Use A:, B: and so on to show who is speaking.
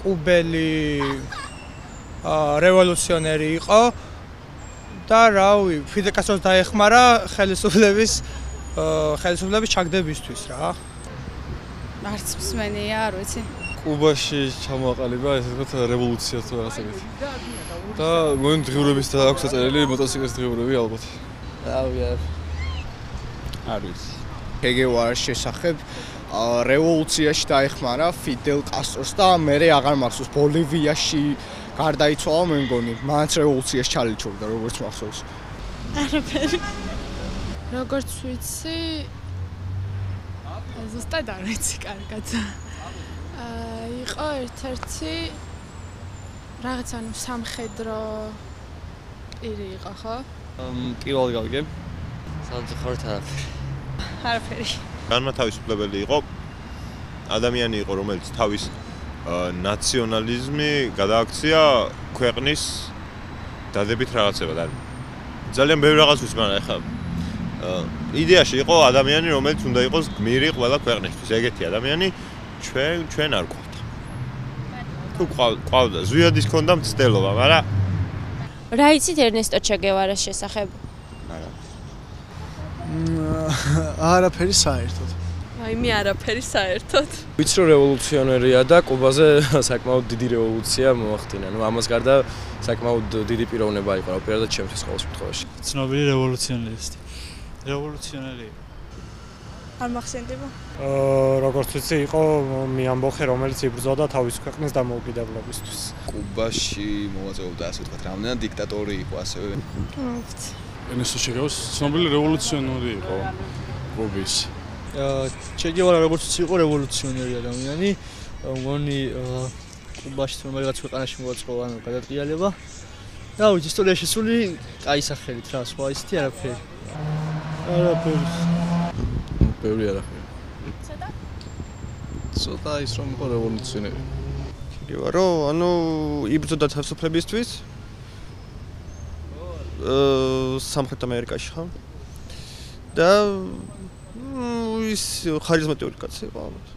A: ყუბელი რევოლუციონერი იყო და რავი, ფიდელ კასტროს დაეხმარა ხელისუფლების ჩაგდებისთვის რა.
B: არც მსმენია, არ ვიცი.
C: კუბაში ჩამოაყალიბა ესე ვთქვათ რევოლუცია თუ რაღაცა ეგეთი. და მოგონ დღიურების და აქვს დაწერილი მოტოციკლის დღიურები ალბათ.
D: რავი, არ ვიცი. ჩეგევარას შესახებ რევოლუციაში დაეხმარა ფიდელ კასტროს და მერე აღარ მახსოვს ბოლივიაში გარდაიცვალა მე მგონი. მანც რევოლუციაში ჩალიჩობდა როგორც მახსოვს.
B: არაფერი. როგორც ვიცი, ზუსტად არ ვიცი კარგად. იყო ერთ-ერთი რაღაც ანუ სამხედრო პირი იყო, ხო?
C: პირველ გავიგე.
D: სამწუხაროდ არაფერი.
B: არაფერი.
E: განმათავისუფლებელი იყო ადამიანი იყო, რომელიც თავის ნაციონალიზმი გადააქცია ქვეყნის დადებით რაღაცებად. ძალიან ბევრი რაღაც ვიცი, მაგრამ ეხლა იდეაში იყო ადამიანი, რომელიც უნდა იყოს გმირი ყველა ქვეყნისთვის. ეგეთი ადამიანი ჩვენ არ გვყავთ. თუ ყავდა, ზვიადის ქონდა მცდელობა, მაგრამ
F: რა იცით ერნესტო ჩე გევარას შესახებ?
G: არაფერი საერთოდ.
B: აი მე არაფერი საერთოდ.
C: ვიცი რომ რევოლუციონერია და კუბაზე საკმაოდ დიდი რევოლუცია მოახდინა. ნუ ამას გარდა საკმაოდ დიდი პიროვნება იყო, პირადად ჩემთვის ყოველ შემთხვევაში.
H: ცნობილი რევოლუციონერი.
B: არ მახსენდება?
H: როგორც ვიცი, იყო მიამბოხე, რომელიც იბრძოდა თავის ქვეყნის დამოუკიდებლობისთვის.
D: კუბაში მოვაწეობდა ასე ვთქვათ, რამდენად დიქტატორი იყო ასევე.
I: ერნესტო ჩე გევარას ცნობილი რევოლუციონერი იყო კუბის.
G: ჩე გევარა როგორც ვიცი იყო რევოლუციონერი ადამიანი. მგონი კუბაში თუ რაღაც ქვეყანაში მოაწყო ანუ გადატრიალება. რა ვიცი, ისტორიაში სული კაი სახელით რა, სხვა ისეთი არაფერი. არაფერი.
C: ბევრი არაფერი. ცოტა ის რომ იყო რევოლუციონერი.
D: გევარო, ანუ იბრძოდა თავისუფლებისთვის. სამხრეთ ამერიკაში ხა და ის ხარიზმატული კაცი იყო ალბათ.